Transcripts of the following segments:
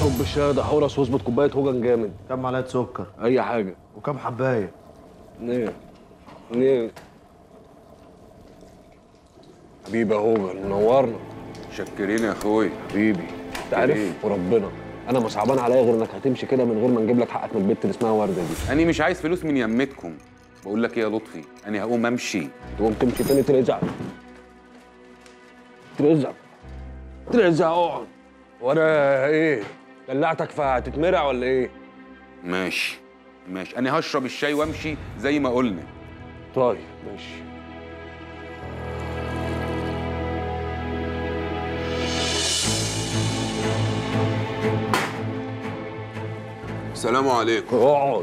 صب الشاي ده حورس واظبط كوبايه هوجن جامد. كم معلقه سكر؟ اي حاجه. وكم حبايه؟ اتنين. حبيبي يا هوجن منورنا. متشكرين يا اخويا. حبيبي انت عارف وربنا انا ما صعبان عليا غير انك هتمشي كده من غير ما نجيب لك حقك من البت اللي اسمها ورده دي. انا مش عايز فلوس من يمتكم. بقول لك ايه يا لطفي، انا هقوم امشي. تقوم تمشي تاني ترزع اقعد. وانا ايه دلعتك فهتتمرع ولا ايه؟ ماشي انا هشرب الشاي وامشي زي ما قلنا. طيب ماشي. السلام عليكم. اقعد.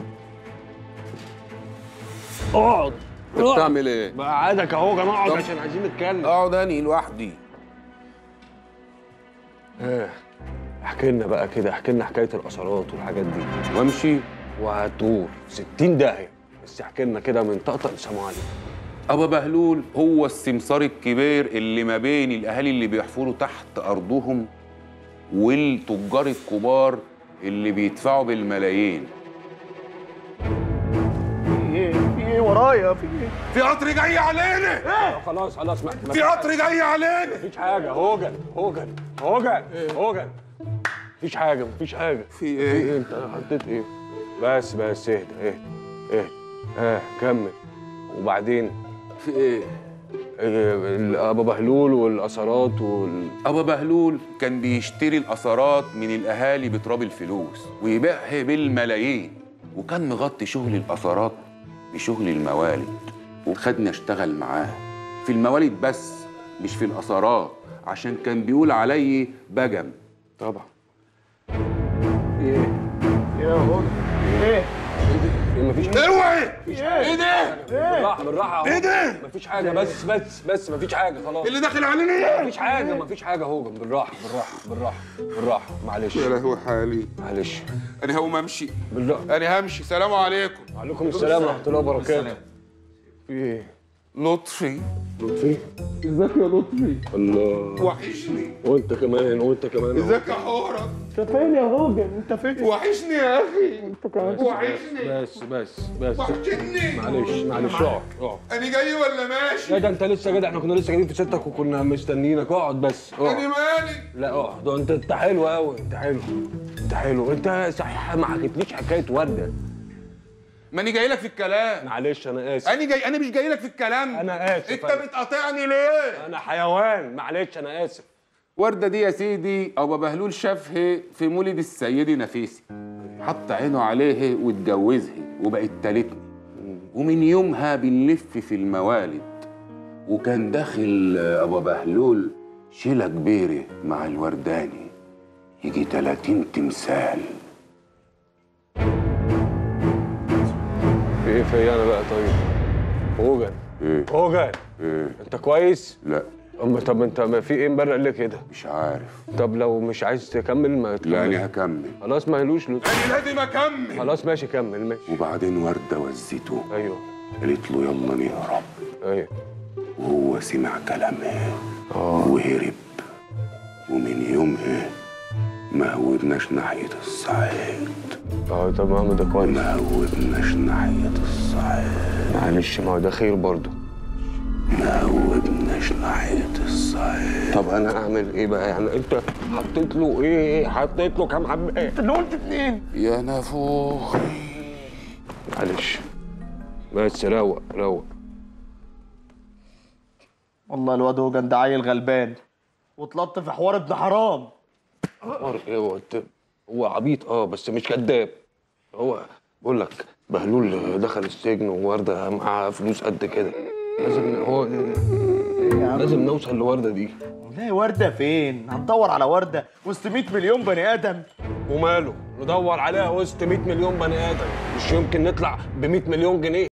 انت بتعمل ايه؟ بقعدك اهو يا اقعد عشان عايزين نتكلم. اقعد اني لوحدي. احكي لنا بقى كده، احكي لنا حكايه الاثارات والحاجات دي. وامشي وهتدور 60 داهيه، بس احكي لنا كده من طقطق لسلام عليكم. ابا بهلول هو السمسار الكبير اللي ما بين الاهالي اللي بيحفروا تحت ارضهم والتجار الكبار اللي بيدفعوا بالملايين. في ايه ورايا؟ في ايه؟ في قطر جاي علينا. خلاص في قطر جاي علينا. مفيش حاجه. هوجن مفيش حاجه. في ايه؟ انت حطيت ايه؟ بس اهدى. كمل. وبعدين في ايه؟ ابو بهلول والاثارات ابا بهلول كان بيشتري الاثارات من الاهالي بتراب الفلوس ويبيعها بالملايين، وكان مغطي شغل الاثارات بشغل الموالد، وخدني اشتغل معاه في الموالد بس مش في الاثارات، عشان كان بيقول علي بجم. طبعا. ايه يا هون؟ ايه؟ مفيش اوعي. ايه ده؟ بالراحه ايه ده؟ مفيش حاجه. بس مفيش حاجه خلاص. اللي داخل علينا مفيش حاجه هوجن. بالراحه معلش. يا لهوي حالي. معلش انا هقوم امشي. بالله انا همشي. سلام عليكم. وعليكم السلام ورحمه الله وبركاته. في ايه؟ لطفي. ازيك يا لطفي؟ الله وحشني. وانت كمان ازيك يا حورة؟ انت فين يا هوجن؟ انت فين؟ وحشني يا اخي. انت كمان. وحشني. بس وحشني. معلش اقعد. انا جاي ولا ماشي؟ لا ده انت لسه جدع، احنا كنا لسه جايين في ستك وكنا مستنيينك. اقعد بس انا اقعد. مالي؟ لا اقعد. انت حلو قوي. انت حلو. انت صحيح ما حكيتليش حكايه ورده. ما انا جاي لك في الكلام. معلش انا اسف. انا مش جاي لك في الكلام. انا اسف. انت بتقاطعني ليه؟ انا حيوان. معلش انا اسف. ورده دي يا سيدي ابو بهلول شافها في مولد السيده نفيسي، حط عينه عليها واتجوزها وبقت تالتني، ومن يومها بنلف في الموالد. وكان داخل ابو بهلول شيله كبيره مع الورداني يجي 30 تمثال. في ايه فيا انا بقى؟ طيب هوجن. ايه؟ هوجن. ايه؟ انت كويس؟ لا. طب انت ما في ايه مبرق ليه كده؟ مش عارف. طب لو مش عايز تكمل ما تكمل. لا انا هكمل. خلاص ما هيلوش انا لازم اكمل. خلاص ماشي كمل. ماشي. وبعدين ورده وزته. ايوه. قالت له يلا نهرب. ايوه. وهو سمع كلامها وهرب، ومن يومها ما هودناش ناحية الصعيد. تمام ده كويس. ما هودناش ناحية الصعيد. معلش ما هو ده خير برضه. ما هودناش ناحية الصعيد. طب انا اعمل ايه بقى؟ يعني انت حطيت له ايه؟ حطيت له كام حبايه؟ انت اللي قلت 2. يا نافوخي. معلش بس روق. والله الواد هوجن ده عيل غلبان واتلط في حوار ابن حرام. حوار ايه؟ هو عبيط بس مش كذاب. هو بقول لك بهلول دخل السجن وورده معاها فلوس قد كده. لازم نوصل لورده دي. لا ورده فين؟ هندور على ورده وسط 100 مليون بني ادم. وماله ندور عليها وسط 100 مليون بني ادم؟ مش يمكن نطلع ب 100 مليون جنيه.